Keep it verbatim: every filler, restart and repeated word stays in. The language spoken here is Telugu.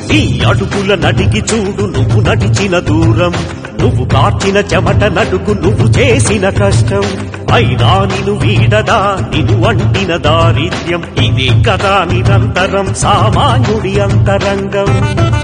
నీ అడుగుల నడిగి చూడు నువ్వు నడిచిన దూరం, నువ్వు కార్చిన చెమట నడుగు నువ్వు చేసిన కష్టం, అయినా నిన్ను వీడదా నిన్ను అంటిన దారిద్ర్యం, ఇదే కదా నిరంతరం సామాన్యుడి అంతరంగం.